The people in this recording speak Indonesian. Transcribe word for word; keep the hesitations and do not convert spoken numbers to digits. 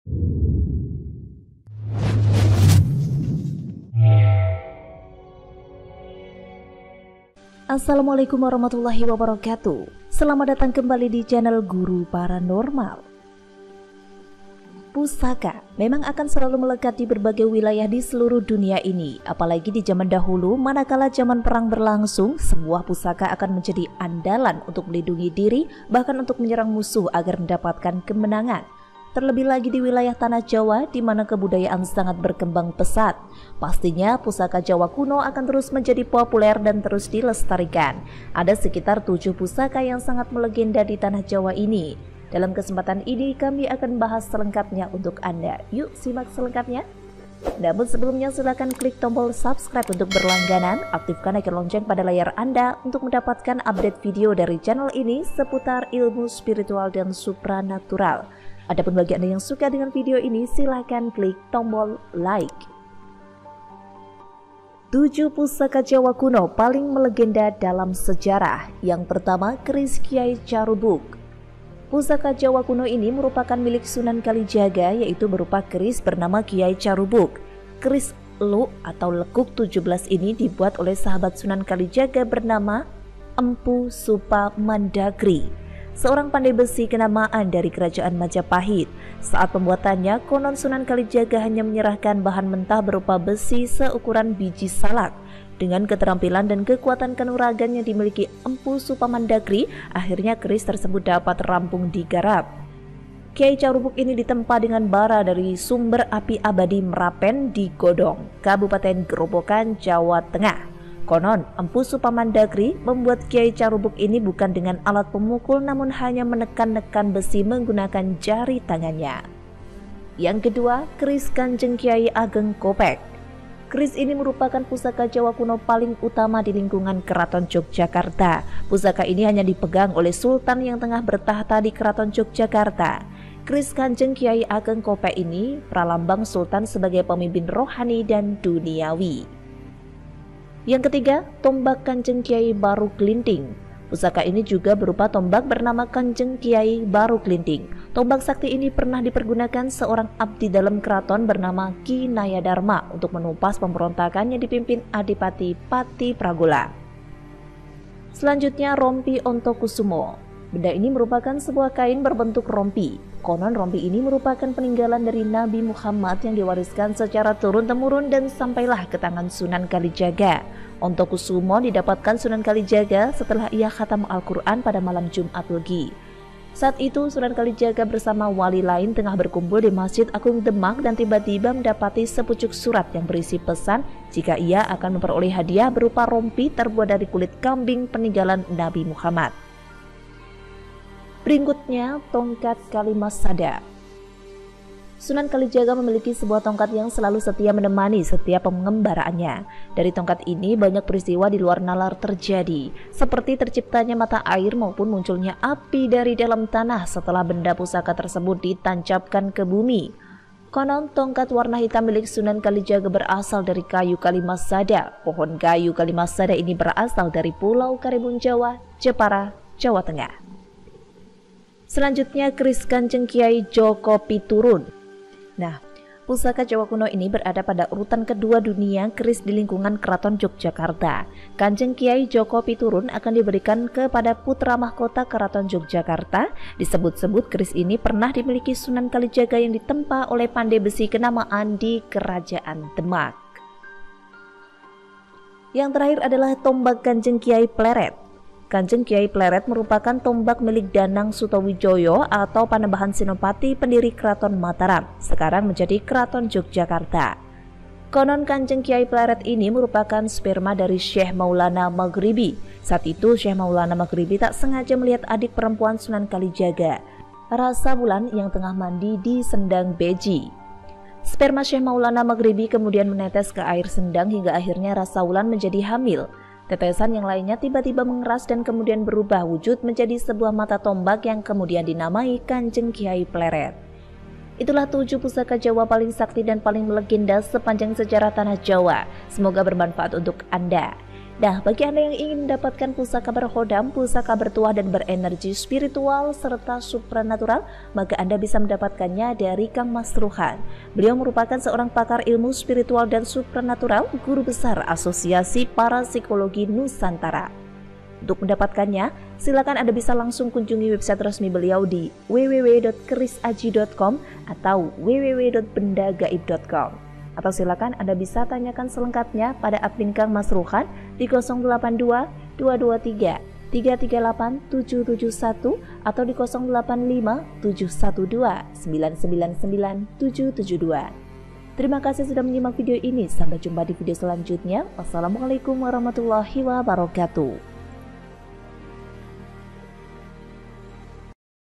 Assalamualaikum warahmatullahi wabarakatuh. Selamat datang kembali di channel Guru Paranormal. Pusaka memang akan selalu melekat di berbagai wilayah di seluruh dunia ini. Apalagi di zaman dahulu, manakala zaman perang berlangsung, sebuah pusaka akan menjadi andalan untuk melindungi diri, bahkan untuk menyerang musuh agar mendapatkan kemenangan. Terlebih lagi di wilayah tanah Jawa di mana kebudayaan sangat berkembang pesat. Pastinya pusaka Jawa kuno akan terus menjadi populer dan terus dilestarikan. Ada sekitar tujuh pusaka yang sangat melegenda di tanah Jawa ini. Dalam kesempatan ini kami akan bahas selengkapnya untuk Anda. Yuk simak selengkapnya. Namun sebelumnya silakan klik tombol subscribe untuk berlangganan, aktifkan icon lonceng pada layar Anda untuk mendapatkan update video dari channel ini seputar ilmu spiritual dan supranatural. Adapun bagi Anda yang suka dengan video ini, silahkan klik tombol like. tujuh pusaka Jawa kuno paling melegenda dalam sejarah. Yang pertama, keris Kiai Carubuk. Pusaka Jawa kuno ini merupakan milik Sunan Kalijaga, yaitu berupa keris bernama Kiai Carubuk. Keris Lu atau lekuk tujuh belas ini dibuat oleh sahabat Sunan Kalijaga bernama Empu Supamandagri, seorang pandai besi kenamaan dari kerajaan Majapahit. Saat pembuatannya, konon Sunan Kalijaga hanya menyerahkan bahan mentah berupa besi seukuran biji salak. Dengan keterampilan dan kekuatan kanuragan yang dimiliki Empu Supamandagri, akhirnya keris tersebut dapat rampung digarap. Kiai Carubuk ini ditempa dengan bara dari sumber api abadi Merapen di Godong, Kabupaten Gerobokan, Jawa Tengah. Konon, Empu Supamandagri membuat Kiai Carubuk ini bukan dengan alat pemukul, namun hanya menekan-nekan besi menggunakan jari tangannya. Yang kedua, keris Kanjeng Kiai Ageng Kopek. Keris ini merupakan pusaka Jawa kuno paling utama di lingkungan Keraton Yogyakarta. Pusaka ini hanya dipegang oleh sultan yang tengah bertahta di Keraton Yogyakarta. Keris Kanjeng Kiai Ageng Kopek ini pralambang sultan sebagai pemimpin rohani dan duniawi. Yang ketiga, tombak Kanjeng Kiai Baru Glinting. Pusaka ini juga berupa tombak bernama Kanjeng Kiai Baru Glinting. Tombak sakti ini pernah dipergunakan seorang abdi dalam keraton bernama Ki Nayadharma untuk menumpas pemberontakan yang dipimpin Adipati Pati Pragola. Selanjutnya, rompi Ontokusumo. Benda ini merupakan sebuah kain berbentuk rompi. Konon rompi ini merupakan peninggalan dari Nabi Muhammad yang diwariskan secara turun-temurun dan sampailah ke tangan Sunan Kalijaga. Ontokusumo didapatkan Sunan Kalijaga setelah ia khatam Al-Quran pada malam Jumat Legi. Saat itu Sunan Kalijaga bersama wali lain tengah berkumpul di Masjid Agung Demak dan tiba-tiba mendapati sepucuk surat yang berisi pesan jika ia akan memperoleh hadiah berupa rompi terbuat dari kulit kambing peninggalan Nabi Muhammad. Berikutnya, tongkat Kalimasada. Sunan Kalijaga memiliki sebuah tongkat yang selalu setia menemani setiap pengembaraannya. Dari tongkat ini banyak peristiwa di luar nalar terjadi, seperti terciptanya mata air maupun munculnya api dari dalam tanah setelah benda pusaka tersebut ditancapkan ke bumi. Konon tongkat warna hitam milik Sunan Kalijaga berasal dari kayu Kalimasada. Pohon kayu Kalimasada ini berasal dari Pulau Karimun Jawa, Jepara, Jawa Tengah. Selanjutnya, keris Kanjeng Kiai Joko Piturun. Nah, pusaka Jawa kuno ini berada pada urutan kedua dunia keris di lingkungan Keraton Yogyakarta. Kanjeng Kiai Joko Piturun akan diberikan kepada putra mahkota Keraton Yogyakarta. Disebut-sebut keris ini pernah dimiliki Sunan Kalijaga yang ditempa oleh pandai besi kenamaan di Kerajaan Demak. Yang terakhir adalah tombak Kanjeng Kiai Pleret. Kanjeng Kiai Pleret merupakan tombak milik Danang Sutawijoyo atau Panembahan Senopati pendiri Keraton Mataram, sekarang menjadi Keraton Yogyakarta. Konon Kanjeng Kiai Pleret ini merupakan sperma dari Syekh Maulana Maghribi. Saat itu Syekh Maulana Maghribi tak sengaja melihat adik perempuan Sunan Kalijaga, Rasa Wulan, yang tengah mandi di sendang beji. Sperma Syekh Maulana Maghribi kemudian menetes ke air sendang hingga akhirnya Rasa Wulan menjadi hamil. Tetesan yang lainnya tiba-tiba mengeras dan kemudian berubah wujud menjadi sebuah mata tombak yang kemudian dinamai Kanjeng Kiai Pleret. Itulah tujuh pusaka Jawa paling sakti dan paling melegenda sepanjang sejarah tanah Jawa. Semoga bermanfaat untuk Anda. Nah, bagi Anda yang ingin mendapatkan pusaka berhodam, pusaka bertuah dan berenergi spiritual serta supranatural, maka Anda bisa mendapatkannya dari Kang Mas Ruhan. Beliau merupakan seorang pakar ilmu spiritual dan supranatural, guru besar Asosiasi Parapsikologi Nusantara. Untuk mendapatkannya, silakan Anda bisa langsung kunjungi website resmi beliau di w w w dot keris aji dot com atau w w w dot benda gaib dot com. Atau silakan Anda bisa tanyakan selengkapnya pada admin Kang Mas Ruhan di nol delapan dua, dua dua tiga, tiga tiga delapan, tujuh tujuh satu atau di nol delapan lima, tujuh satu dua, sembilan sembilan sembilan, tujuh tujuh dua. Terima kasih sudah menyimak video ini. Sampai jumpa di video selanjutnya. Wassalamualaikum warahmatullahi wabarakatuh.